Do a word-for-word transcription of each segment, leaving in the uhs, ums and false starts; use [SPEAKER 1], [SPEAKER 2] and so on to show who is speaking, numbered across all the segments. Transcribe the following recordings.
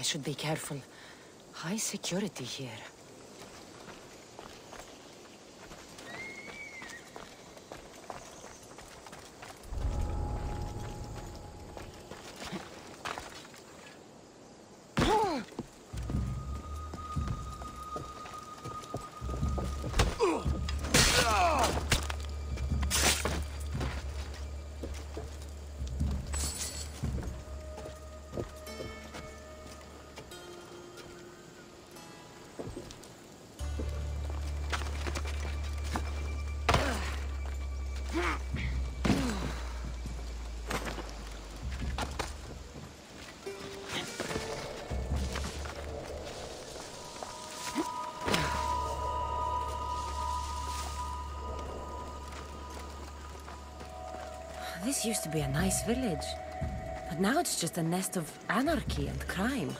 [SPEAKER 1] should be careful. High security here.
[SPEAKER 2] This used to be a nice village, but now it's just a nest of anarchy and crime.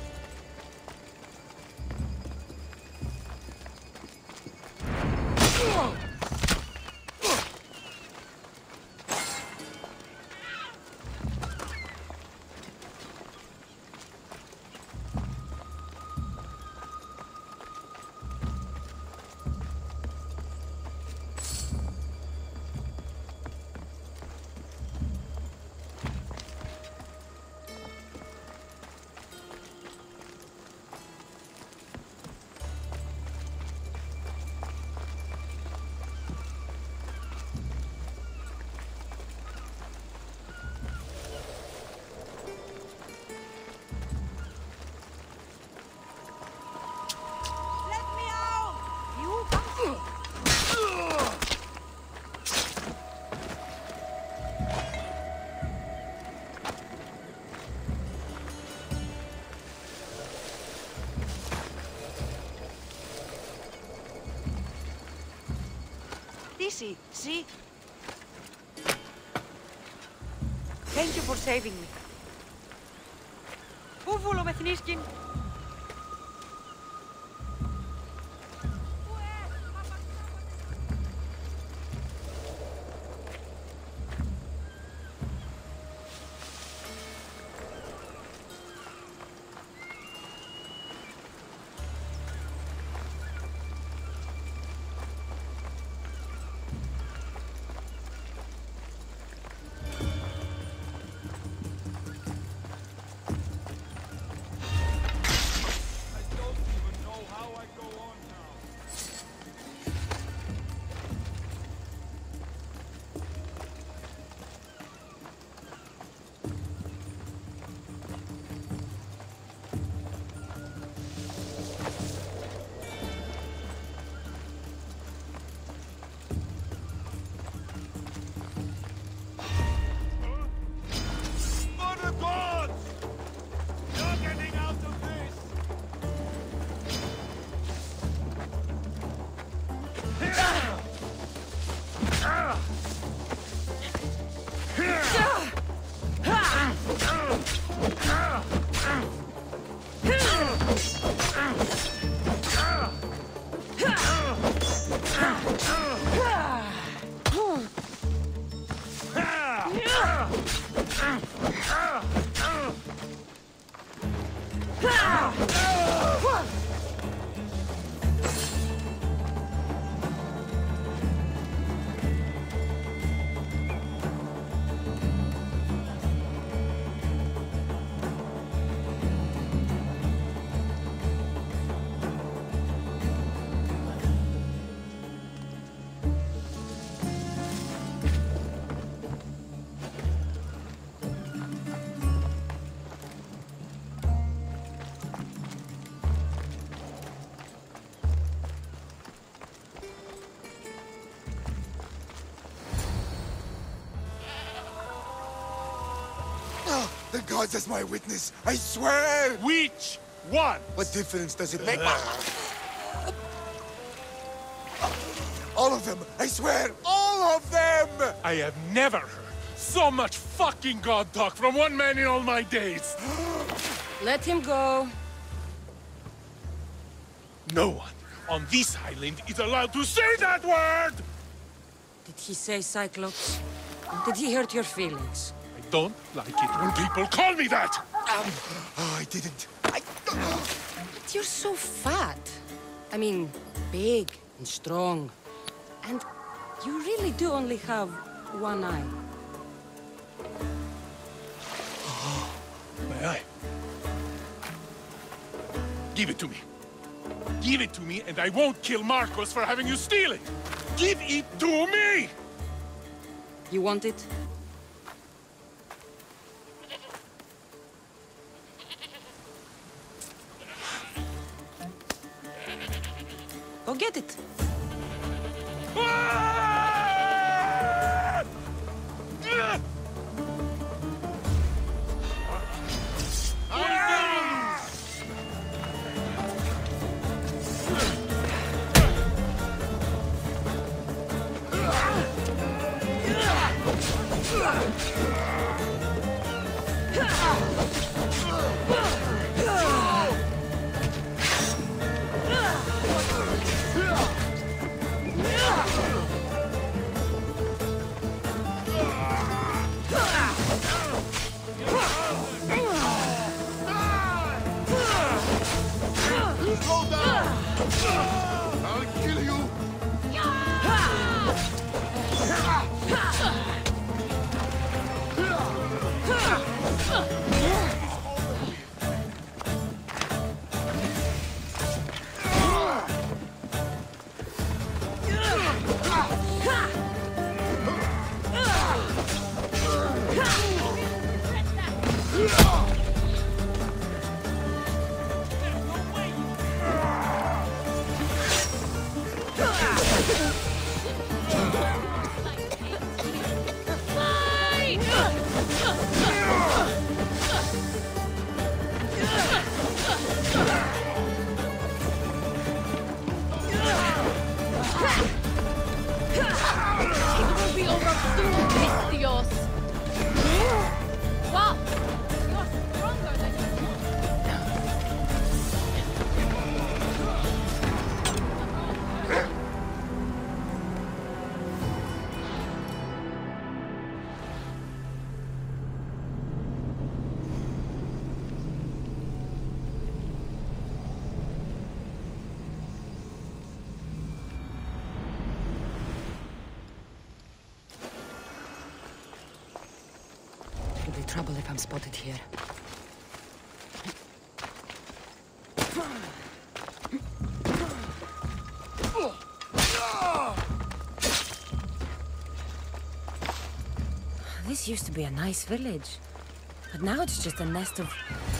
[SPEAKER 3] Easy, see? Thank you for saving me. Πού βούλομαι θνίσκην?
[SPEAKER 4] The gods as my witness, I swear!
[SPEAKER 5] Which one?
[SPEAKER 4] What difference does it make? All of them, I swear, all of them!
[SPEAKER 5] I have never heard so much fucking god talk from one man in all my days.
[SPEAKER 2] Let him go.
[SPEAKER 5] No one on this island is allowed to say that word!
[SPEAKER 2] Did he say Cyclops? Did he hurt your feelings?
[SPEAKER 5] I don't like it when people call me that!
[SPEAKER 4] Um, oh, I didn't. I
[SPEAKER 1] But you're so fat. I mean, big and strong. And you really do only have one eye.
[SPEAKER 5] My eye. Give it to me. Give it to me, and I won't kill Marcos for having you steal it! Give it to me!
[SPEAKER 1] You want it? Go get it.
[SPEAKER 5] Ah!
[SPEAKER 4] I'll kill you!
[SPEAKER 1] It'll be trouble if I'm spotted here.
[SPEAKER 2] This used to be a nice village. But now it's just a nest of...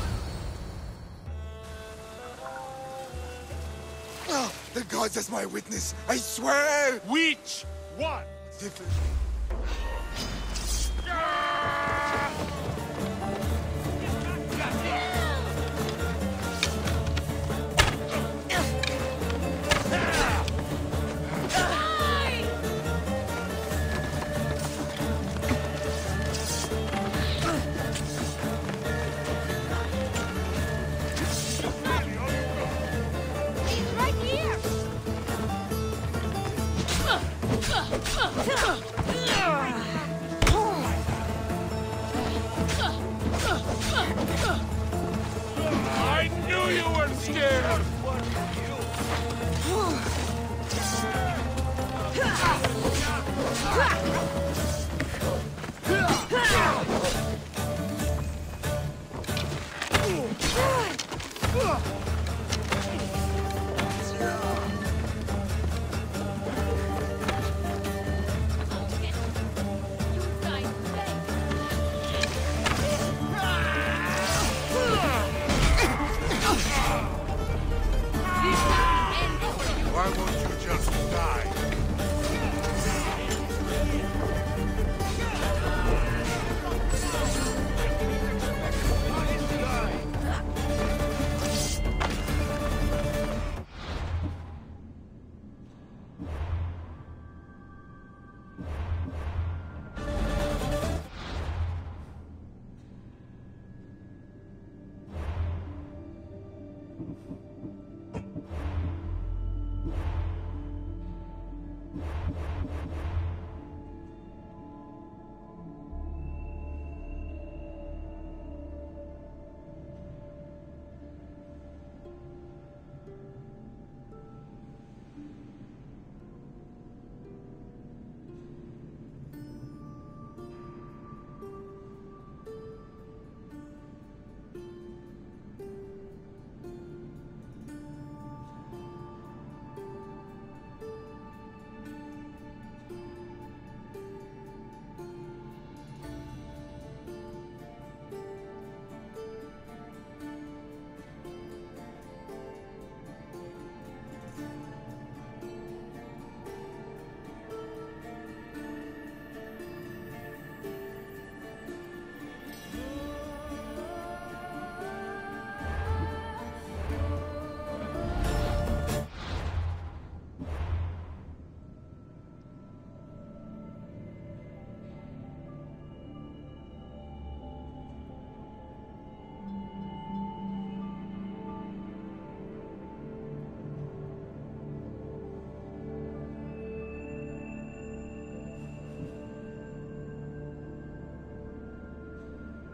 [SPEAKER 4] Oh, the gods as my witness, I swear!
[SPEAKER 5] Which one?
[SPEAKER 4] Different.
[SPEAKER 3] He's right here!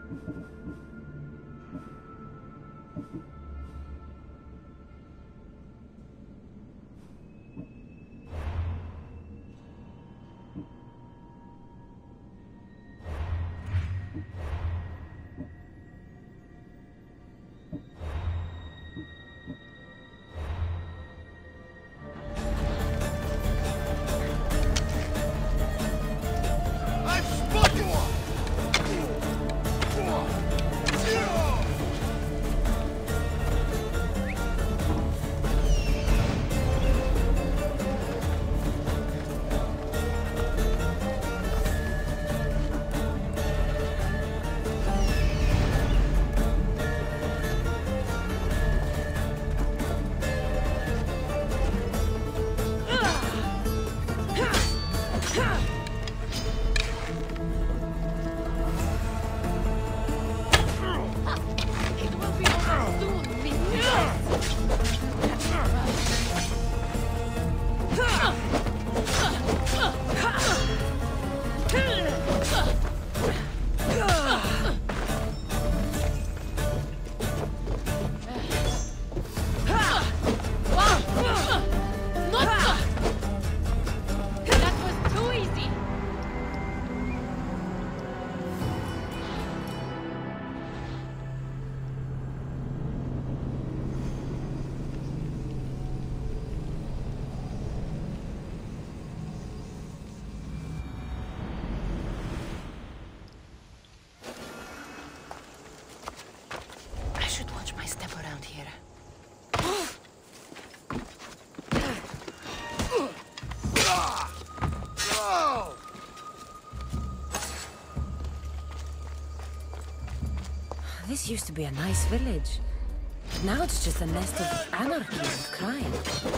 [SPEAKER 2] This used to be a nice village. But now it's just a nest of anarchy and crime.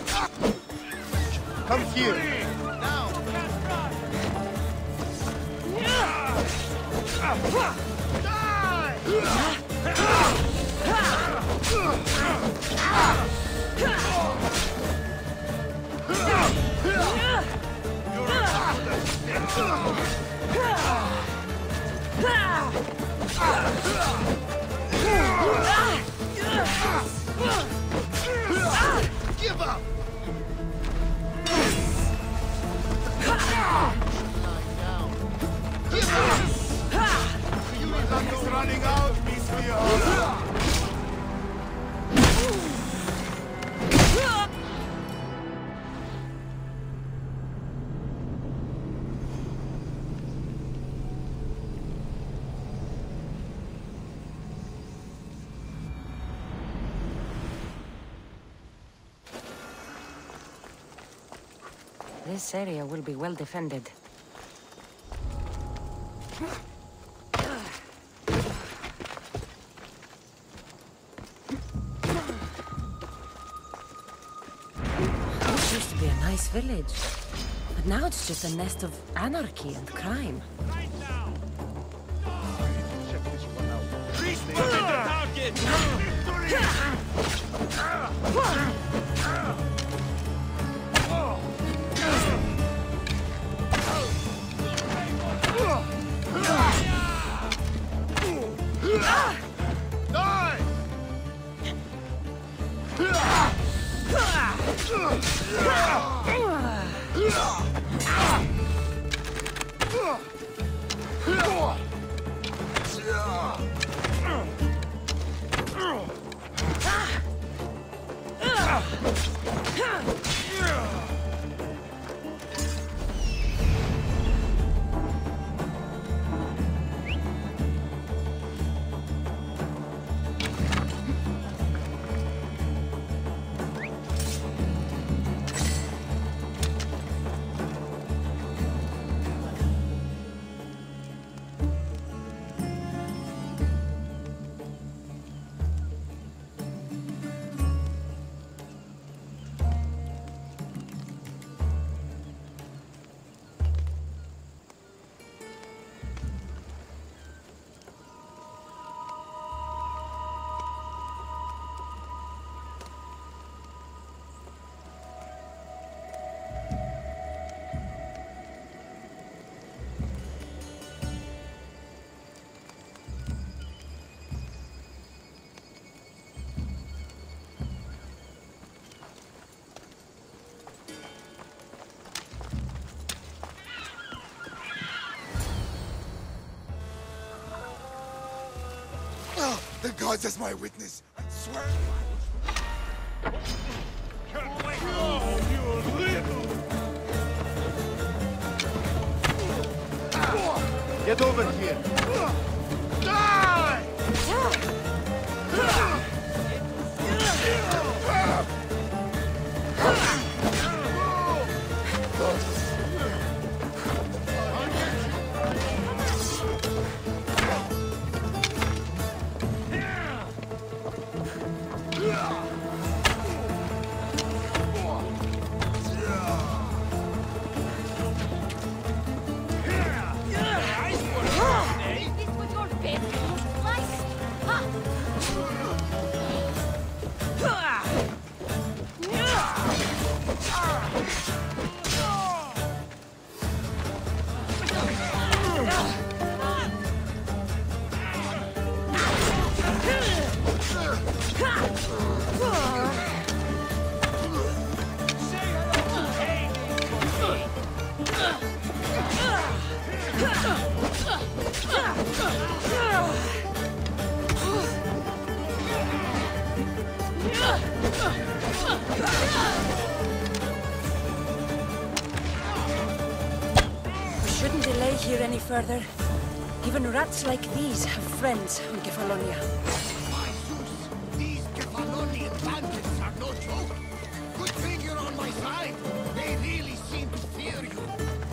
[SPEAKER 4] Come here! Give up! It's running out, Miss Fiona!
[SPEAKER 1] This area will be well defended.
[SPEAKER 2] This used to be a nice village. But now it's just a nest of anarchy and crime.
[SPEAKER 4] The gods as my witness. I swear.
[SPEAKER 5] Oh, you little...
[SPEAKER 6] Get over here.
[SPEAKER 5] Die!
[SPEAKER 2] We shouldn't delay here any further. Even rats like these have friends on Kefalonia.
[SPEAKER 6] My Zeus, these Kefalonian bandits are no joke. Good thing you're on my side. They really seem to fear you.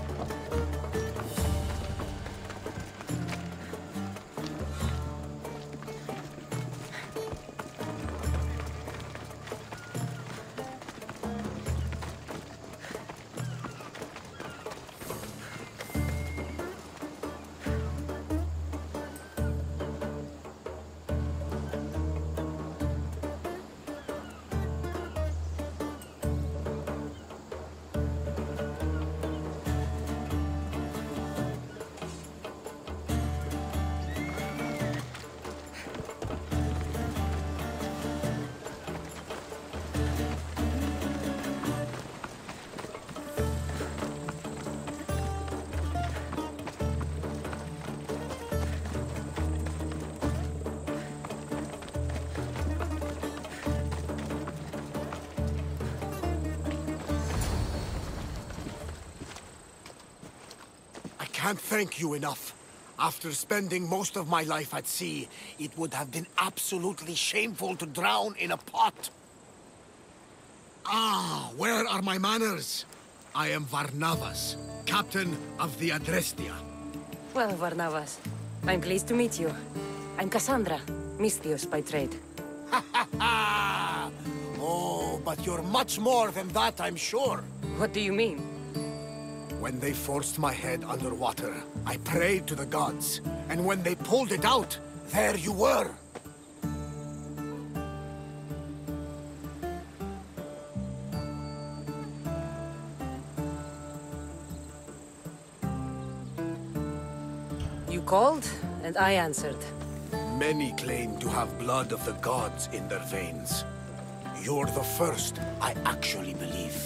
[SPEAKER 6] I can't thank you enough. After spending most of my life at sea, it would have been absolutely shameful to drown in a pot. Ah, where are my manners? I am Varnavas, captain of the Adrestia.
[SPEAKER 2] Well, Varnavas, I'm pleased to meet you. I'm Cassandra, Misthios by trade.
[SPEAKER 6] Ha ha ha! Oh, but you're much more than that, I'm sure.
[SPEAKER 2] What do you mean?
[SPEAKER 6] When they forced my head underwater, I prayed to the gods. And when they pulled it out, there you were.
[SPEAKER 2] You called, and I answered.
[SPEAKER 6] Many claim to have blood of the gods in their veins. You're the first I actually believe.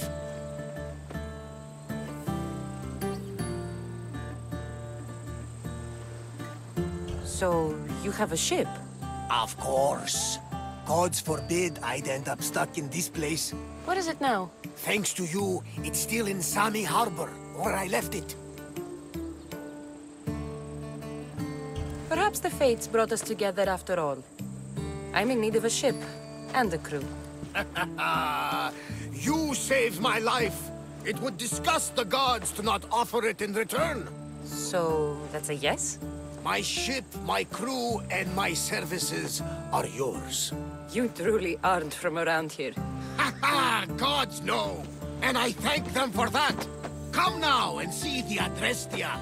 [SPEAKER 2] So, you have a ship?
[SPEAKER 6] Of course. Gods forbid I'd end up stuck in this place.
[SPEAKER 2] What is it now?
[SPEAKER 6] Thanks to you, it's still in Sami Harbor, where I left it.
[SPEAKER 2] Perhaps the fates brought us together after all. I'm in need of a ship, and a crew.
[SPEAKER 6] You saved my life. It would disgust the gods to not offer it in return.
[SPEAKER 2] So, that's a yes?
[SPEAKER 6] My ship, my crew, and my services are yours.
[SPEAKER 2] You truly aren't from around here.
[SPEAKER 6] Ha ha! Gods know! And I thank them for that! Come now and see the Adrestia!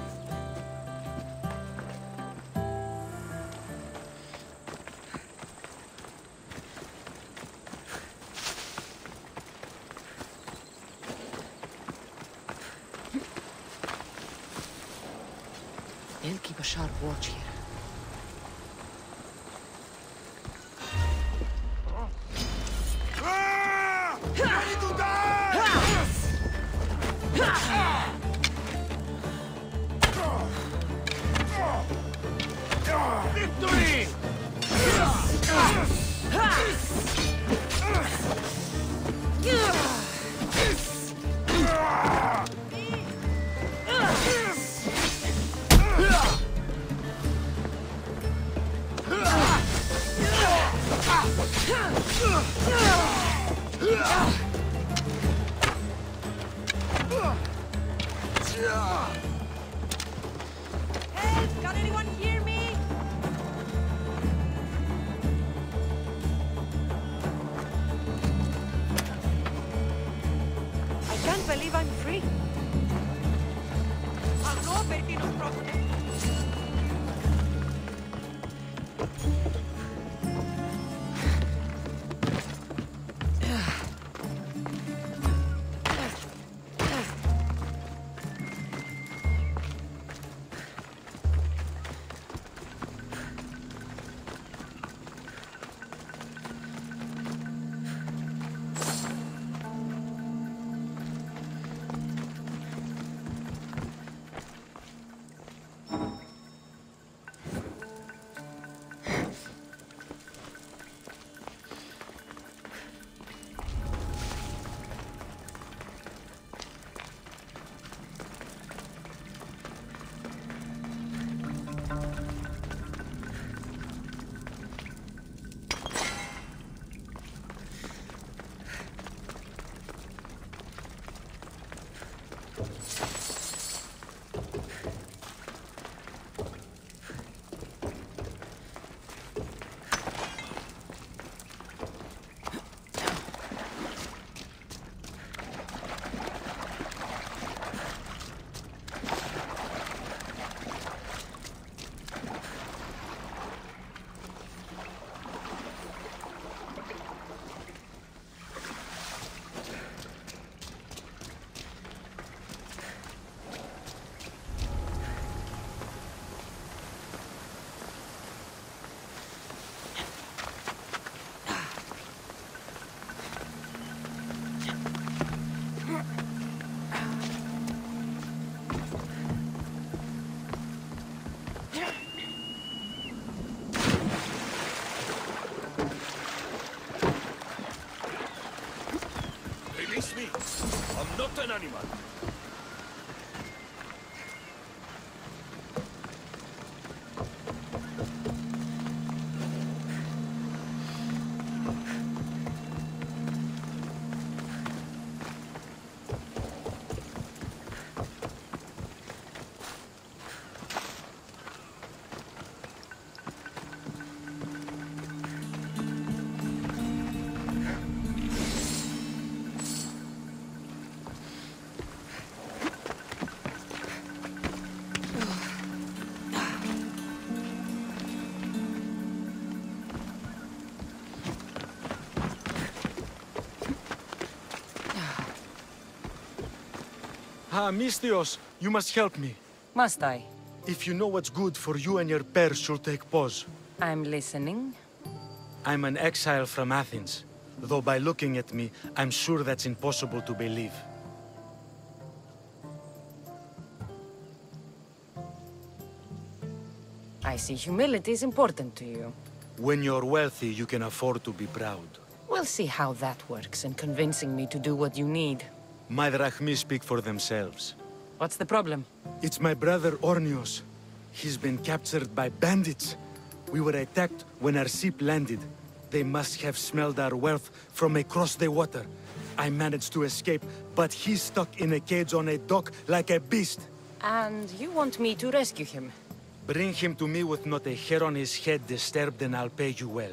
[SPEAKER 1] They'll keep a sharp watch here.
[SPEAKER 5] Victory!
[SPEAKER 3] Help! Can anyone hear me? I can't believe I'm free. Αγώ, Περτίνος πρόφωνε.
[SPEAKER 5] Release me. I'm not an animal.
[SPEAKER 7] Ah, Misthios, you must help me.
[SPEAKER 2] Must I?
[SPEAKER 7] If you know what's good for you and your pairs, you'll take pause.
[SPEAKER 2] I'm listening.
[SPEAKER 7] I'm an exile from Athens. Though by looking at me, I'm sure that's impossible to believe.
[SPEAKER 2] I see humility is important to you.
[SPEAKER 7] When you're wealthy, you can afford to be proud.
[SPEAKER 2] We'll see how that works in convincing me to do what you need.
[SPEAKER 7] My drachmi speak for themselves.
[SPEAKER 2] What's the problem?
[SPEAKER 7] It's my brother Ornios. He's been captured by bandits. We were attacked when our ship landed. They must have smelled our wealth from across the water. I managed to escape, but he's stuck in a cage on a dock like a beast.
[SPEAKER 2] And you want me to rescue him?
[SPEAKER 7] Bring him to me with not a hair on his head disturbed and I'll pay you well.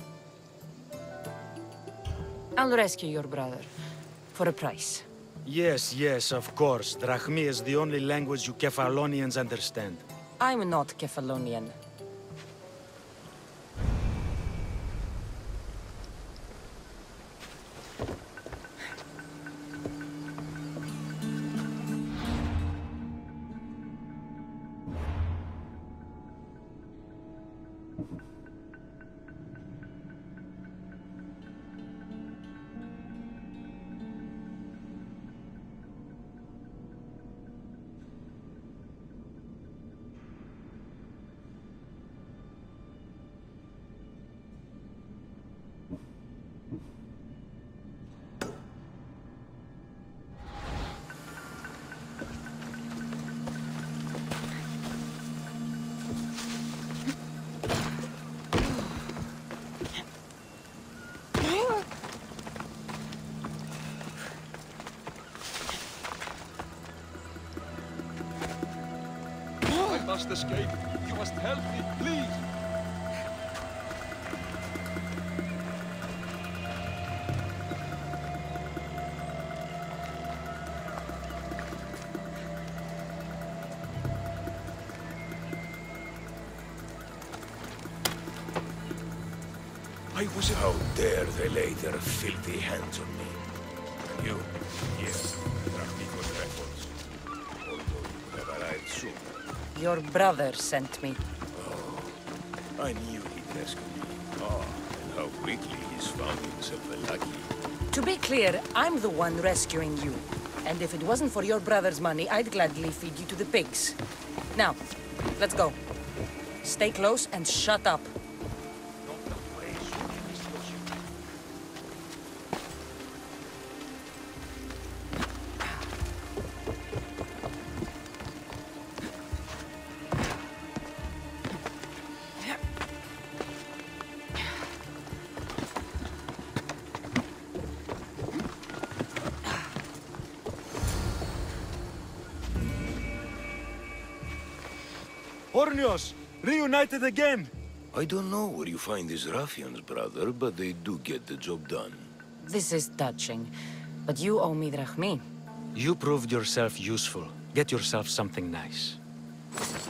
[SPEAKER 2] I'll rescue your brother. For a price.
[SPEAKER 7] Yes, yes, of course. Drachmi is the only language you Kephalonians understand.
[SPEAKER 2] I'm not Kephalonian.
[SPEAKER 8] must escape. You must help me, please.
[SPEAKER 9] I was... How dare they lay their filthy hands on me? And you? Yes, Drachmiko's records. Although you have arrived soon.
[SPEAKER 2] Your brother sent me.
[SPEAKER 9] Oh, I knew he'd rescue me. Oh, and how quickly he's found himself a lucky.
[SPEAKER 2] To be clear, I'm the one rescuing you. And if it wasn't for your brother's money, I'd gladly feed you to the pigs. Now, let's go. Stay close and shut up.
[SPEAKER 7] Ornios! Reunited again!
[SPEAKER 9] I don't know where you find these ruffians, brother, but they do get the job done.
[SPEAKER 2] This is touching, but you owe me drachmi.
[SPEAKER 7] You proved yourself useful. Get yourself something nice.